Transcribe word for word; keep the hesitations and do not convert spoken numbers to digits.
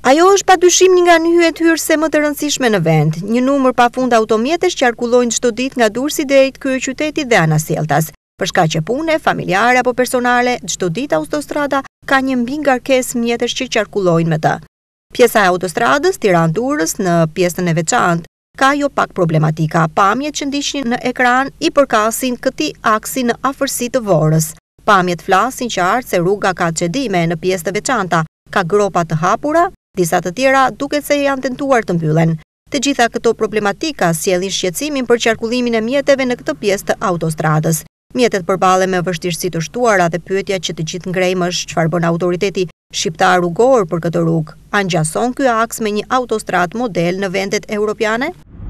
Ajo është padyshim një nga nyjet hyrëse më të rëndësishme në vend. Një numër pafund automjetesh qarkullojnë çdo ditë nga Durrësi drejt kryeqytetit dhe Anasjelltas. Për shkaq të pune, familjare apo personale, çdo ditë autostrada ka një mbi ngarkesë mjetesh që qarkullojnë me të. Pjesa e autostradës Tiranë-Durrës në pjesën e veçantë ka jo pak problematika. Pamjet që ndiqnin në ekran i përkasin këtij aksi në afërsi të Vorrës. Pamjet flasin qartë se rruga ka çedime në pjesë të veçanta, ka gropa të hapura, disa të tjera duket se janë tentuar të mbyllen. Të gjitha këto problematika sjellin shqetësimin për qarkullimin e mjeteve në këtë pjesë të autostradës. Mjetet përballen me vështirësi të shtuara dhe pyetja që të gjithë ngrejmë është çfarë bën autoriteti shqiptar rrugor për këtë rrugë. A ngjason ky aks me një autostradë model në vendet europiane?